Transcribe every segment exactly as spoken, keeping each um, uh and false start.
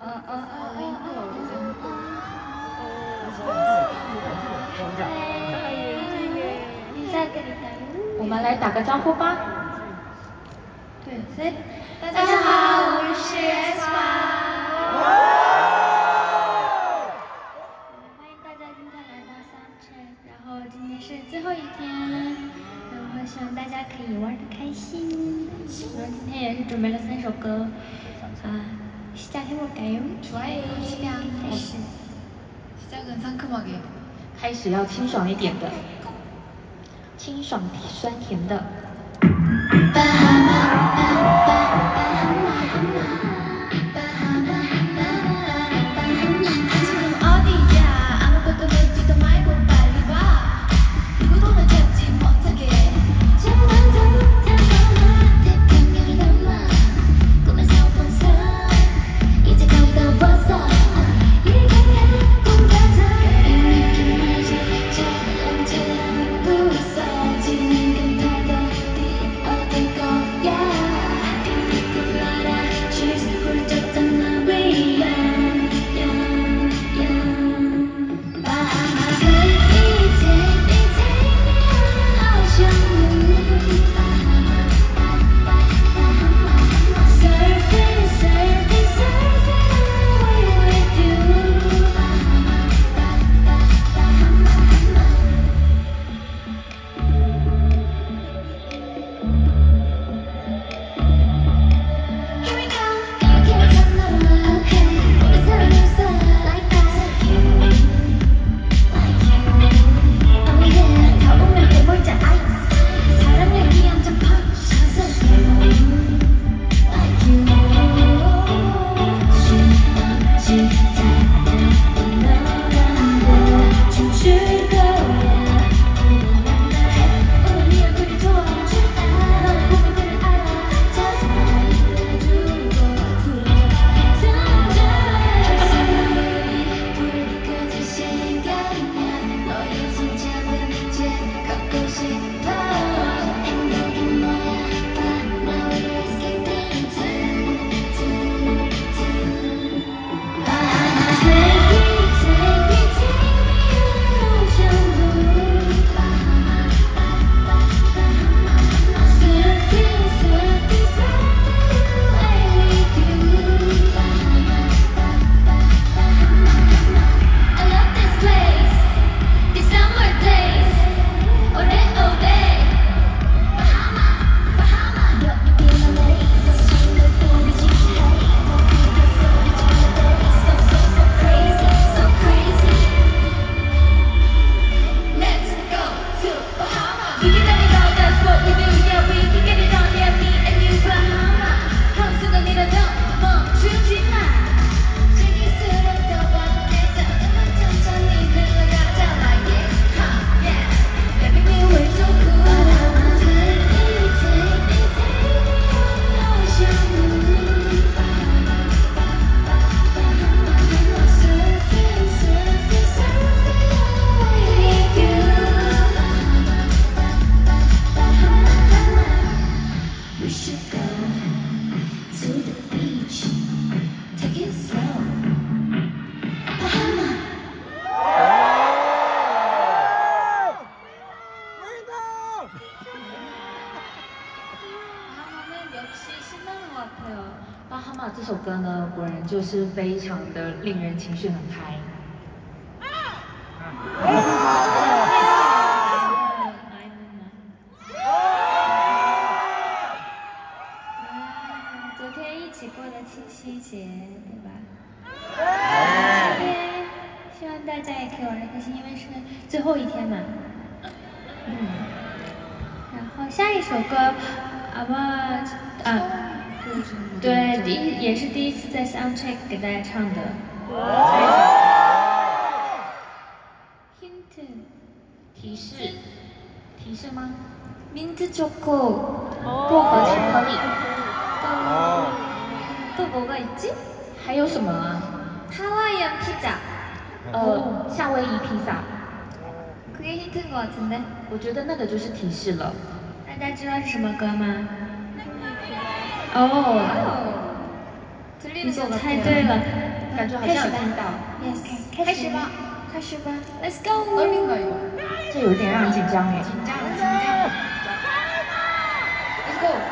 我们来打个招呼吧。 对，三，大家好，我是 S 八。欢迎大家今天来到 Soundcheck， 然后今天是最后一天，然后希望大家可以玩得开心。然后今天也是准备了三首歌，啊，시작해볼까요？ 좋아요。 开始。 시작은 상큼하게。 开始要清爽一点的，清爽酸甜的。 巴哈马这首歌呢，果然就是非常的令人情绪很嗨。 昨天一起过的七夕节，对吧？今天希望大家也可以玩得开心，因为是最后一天嘛。嗯。然后下一首歌，啊不啊。 对，第一也是第一次在 Soundcheck 给大家唱的。Hint 提示提示吗？ 민트 초코 薄荷巧克力。 또 뭐가 있지? 还有什么啊？ 하와이안 피자. 呃，夏威夷披萨。 그게 힌트인 것 같은데? 我觉得那个就是提示了。 大家知道是什么歌吗？ 哦， 你就猜对了。 感觉好像有听到。 Yes， 开始吧，开始吧 ，Let's go。 떨린다 이거。这有点让人紧张哎。紧张，紧张。Let's go。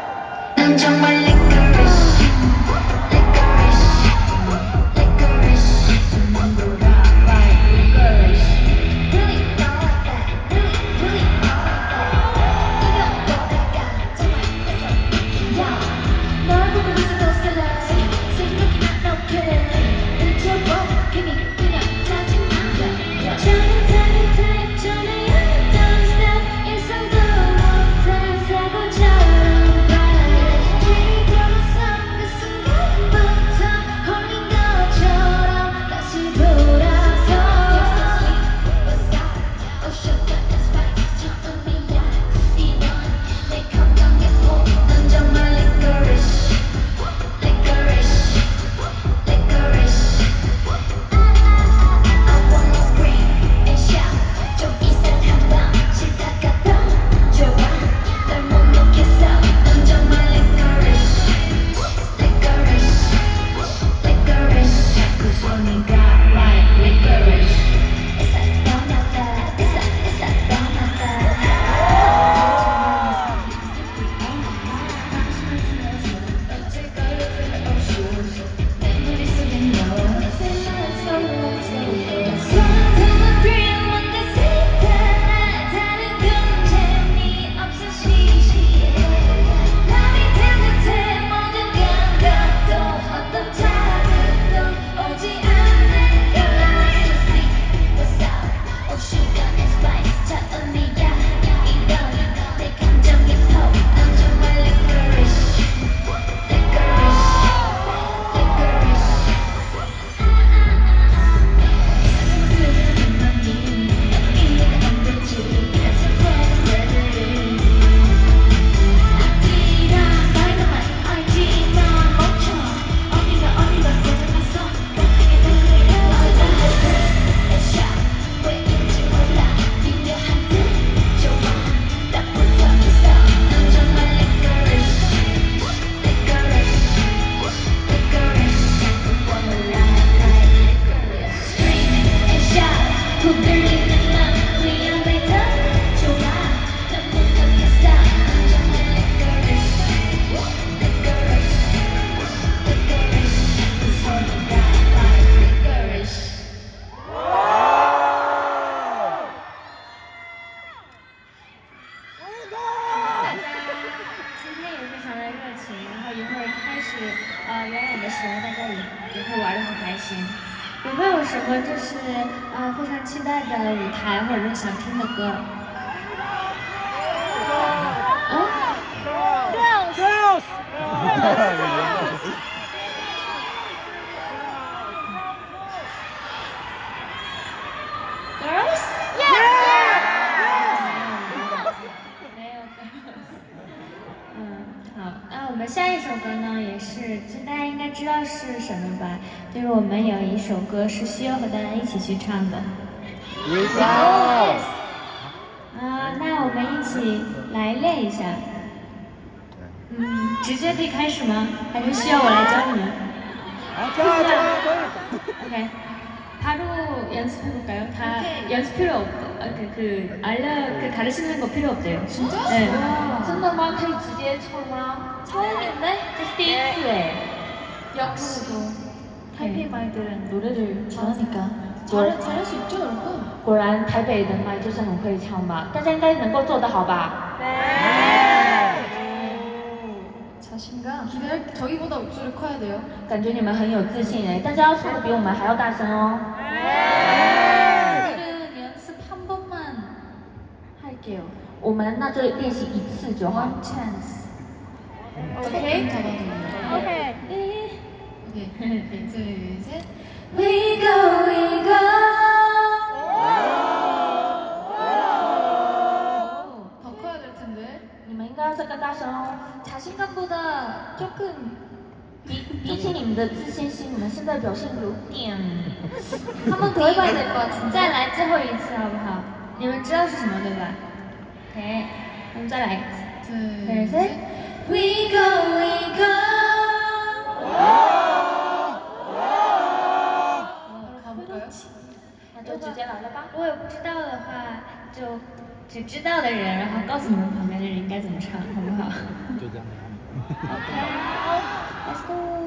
呃表演的时候，大家也也会玩得很开心。有没有什么就是呃非常期待的舞台或者是想听的歌？嗯 Girls! Girls? Yeah! 没有 girls。嗯，好，那我们下一首歌呢，也是大家应该知道是什么吧？就是我们有一首歌是需要和大家一起去唱的。Yes。啊，那我们一起来练一下。嗯，直接可以开始吗？还是需要我来教你们？OK。 바로 연습해볼까요? 다 연습 필요 없, 그, 그 알려, 그 가르치는 거 필요 없대요. 진짜? 네. 真的吗？可以直接唱吗？ 처음인데? 这是第一次哎。 역시 타이페이 마이들은 노래를 잘하니까. 잘, 잘할 수 있죠, 여러분? 果然台北的麦就是很会唱吧？大家应该能够做得好吧？ 네. 자신감. 기대할 저희보다 목소리 커야 돼요. 感觉你们很有自信哎，大家要唱的比我们还要大声哦。 오늘은 연습 한 번만 할게요. 我们那就练习一次就好。 One chance. 오케이? 오케이. 오케이. 둘, 셋. We go, we go. 더 커야 될 텐데. 你们应该要再更大声哦。 자신감보다 조금 比比起你们的自信心，你们现在表现有点。 한 번 더 해봐야 될 것 같은데. 再来最后一次好不好？你们知道是什么对吧？ OK， 我们再来一次。둘, 셋. We go, we go. 就只知道的人，然后告诉你们旁边的人应该怎么唱，好不好？ 就这样。 OK，Let's go。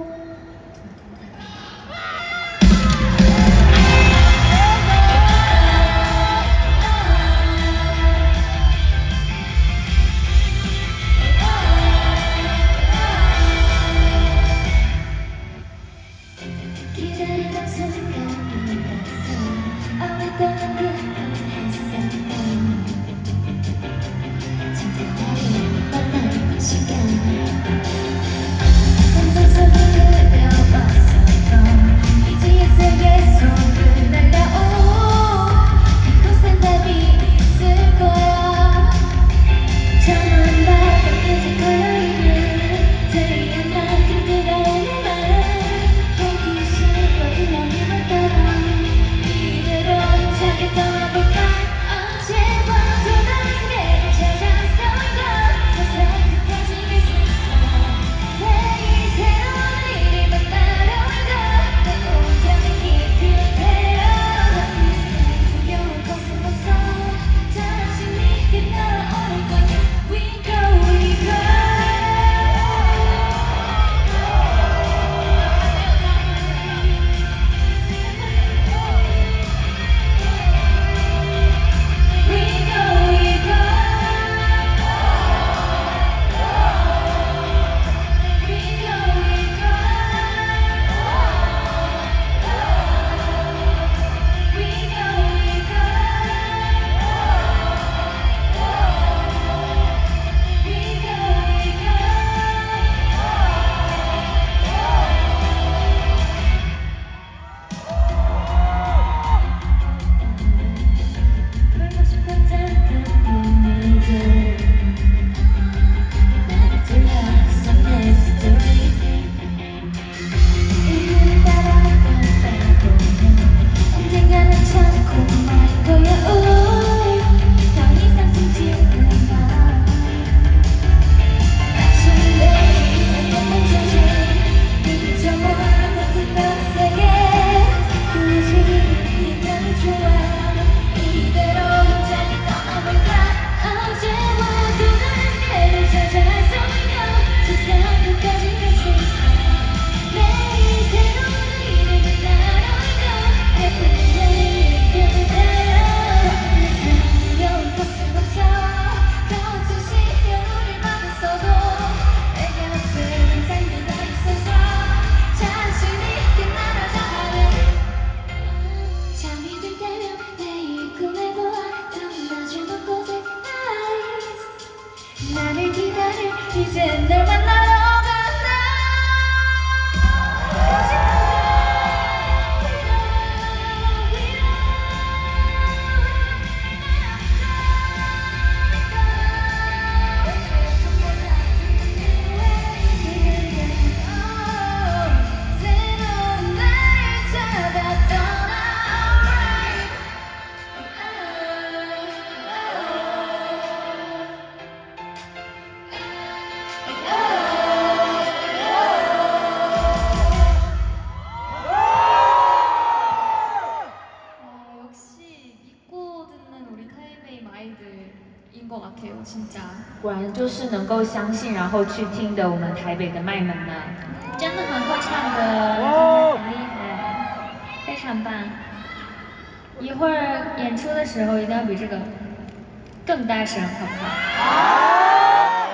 果然就是能够相信，然后去听的我们台北的麦们呢， 真的很会唱歌，很厉害，非常棒。一会儿演出的时候一定要比这个更大声，好不好？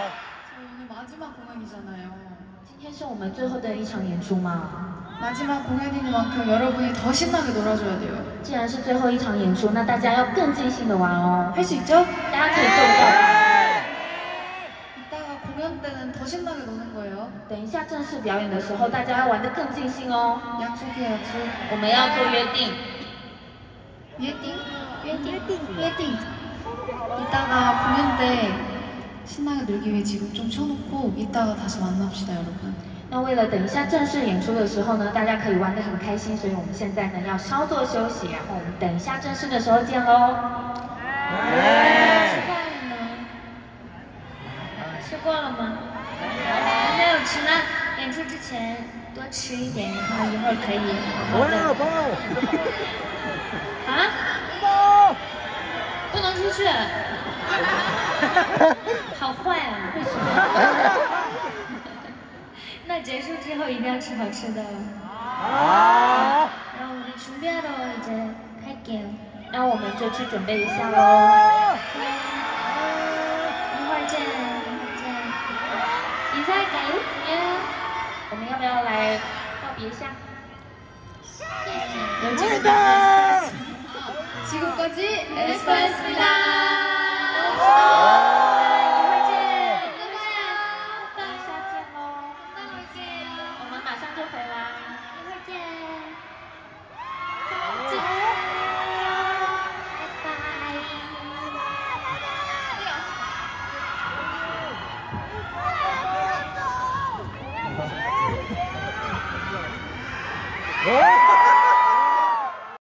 今天是我们最后的一场演出吗？ 마지막 공연이니만큼 여러분이 더 신나게 놀아줘야 돼요. 既然是最后一场演出，那大家要更尽兴的玩哦。 할 수 있죠? 大家可以做到。 이따가 공연 때는 더 신나게 노는 거예요. 等一下正式表演的时候，大家要玩得更尽兴哦。 약속해 약속. 我们要做约定。 约定?约定?约定. 이따가 공연 때 신나게 놀기 위해 지금 좀 쉬어놓고 이따가 다시 만납시다 여러분. 那为了等一下正式演出的时候呢，大家可以玩得很开心，所以我们现在呢要稍作休息，然后我们等一下正式的时候见喽。 吃饭了吗？吃过了吗？还没有吃呢。演出之前多吃一点，然后一会儿可以好好的。啊？ 不能出去。好坏啊！为什么？那结束之后一定要吃好吃的。 아. 그럼 우리 준비하러 이제 갈게요. 那我们就去准备一下喽。 一会儿见，一会儿见。인사할까요? 예. 我们要不要来道别一下？ 여기까지. 지금까지 에스파였습니다. 我们马上就回来。 一会儿见。拜拜。 예.